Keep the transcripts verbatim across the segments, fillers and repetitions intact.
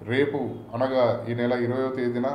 రేపు అనగా ఈ నెల ఇరవయవ తేదీన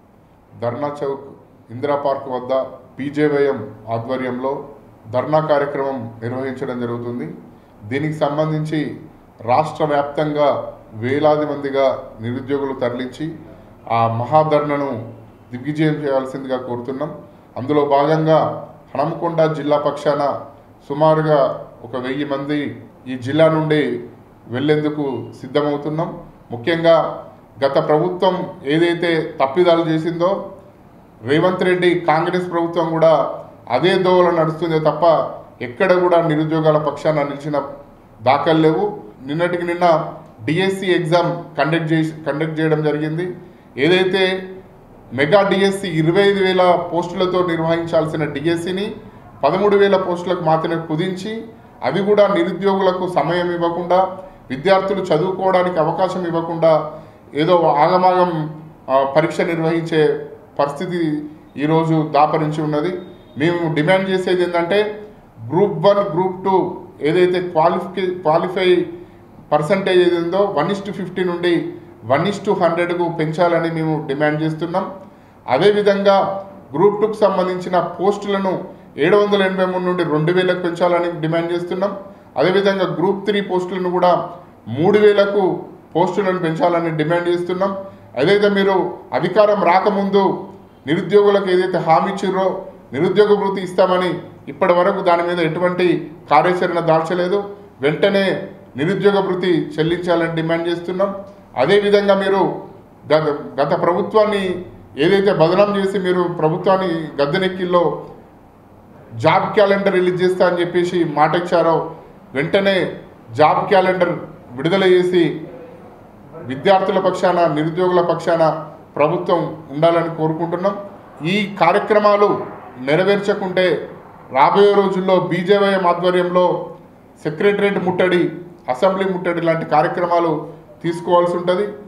ధర్నా చౌక్ ఇందిరా పార్క్ వద్ద పీజేవైఎం ఆధ్వర్యంలో ధర్నా కార్యక్రమం నిర్వహించడం జరుగుతుంది. దీనికి సంబంధించి రాష్ట్ర వ్యాప్తంగా వేలాది మందిగా నిరుద్యోగులు తరలించి ఆ మహాధర్నను దిగ్విజయం చేయాల్సిందిగా కోరుతున్నాం. అందులో భాగంగా హనుమకొండ జిల్లా పక్షాన సుమారుగా ఒక వెయ్యి మంది ఈ జిల్లా నుండి వెళ్లేందుకు సిద్ధమవుతున్నాం. ముఖ్యంగా గత ప్రభుత్వం ఏదైతే తప్పిదాలు చేసిందో రేవంత్ రెడ్డి కాంగ్రెస్ ప్రభుత్వం కూడా అదే దోవలో నడుస్తుందే తప్ప ఎక్కడ కూడా నిరుద్యోగాల పక్షాన నిలిచిన దాఖలు లేవు. నిన్నటికి నిన్న డిఎస్సి ఎగ్జామ్ కండక్ట్ చేసి కండక్ట్ చేయడం జరిగింది. ఏదైతే మెగా డిఎస్సి ఇరవై ఐదు వేల పోస్టులతో నిర్వహించాల్సిన డిఎస్సిని పదమూడు వేల పోస్టులకు మాత్రమే కుదించి అవి కూడా నిరుద్యోగులకు సమయం ఇవ్వకుండా విద్యార్థులు చదువుకోవడానికి అవకాశం ఇవ్వకుండా ఏదో ఆగమాగం పరీక్ష నిర్వహించే పరిస్థితి ఈరోజు దాపరించి ఉన్నది. మేము డిమాండ్ చేసేది ఏంటంటే గ్రూప్ వన్ గ్రూప్ టూ ఏదైతే క్వాలిఫికే క్వాలిఫై పర్సంటేజ్ ఏది ఉందో వన్ ఇస్ టు ఫిఫ్టీ నుండి వన్ ఇస్ టు హండ్రెడ్కు పెంచాలని మేము డిమాండ్ చేస్తున్నాం. అదేవిధంగా గ్రూప్ టూకు సంబంధించిన పోస్టులను ఏడు వందల ఎనభై మూడు నుండి రెండు వేలకు పెంచాలని డిమాండ్ చేస్తున్నాం. అదేవిధంగా గ్రూప్ త్రీ పోస్టులను కూడా మూడు వేలకు పోస్టులను పెంచాలని డిమాండ్ చేస్తున్నాం. అదైతే మీరు అధికారం రాకముందు నిరుద్యోగులకు ఏదైతే హామీ ఇచ్చిర్రో నిరుద్యోగ భృతి ఇస్తామని ఇప్పటి వరకు దాని మీద ఎటువంటి కార్యాచరణ దాల్చలేదు. వెంటనే నిరుద్యోగ భృతి చెల్లించాలని డిమాండ్ చేస్తున్నాం. అదేవిధంగా మీరు గత ప్రభుత్వాన్ని ఏదైతే బదనాం చేసి మీరు ప్రభుత్వాన్ని గద్దెనెక్కిల్లో జాబ్ క్యాలెండర్ రిలీజ్ చేస్తా అని చెప్పేసి మాట ఇచ్చారో వెంటనే జాబ్ క్యాలెండర్ విడుదల చేసి విద్యార్థుల పక్షాన నిరుద్యోగుల పక్షాన ప్రభుత్వం ఉండాలని కోరుకుంటున్నాం. ఈ కార్యక్రమాలు నెరవేర్చకుంటే రాబోయే రోజుల్లో బీజేవైఎం ఆధ్వర్యంలో సెక్రటరేట్ ముట్టడి, అసెంబ్లీ ముట్టడి లాంటి కార్యక్రమాలు తీసుకోవాల్సి ఉంటుంది.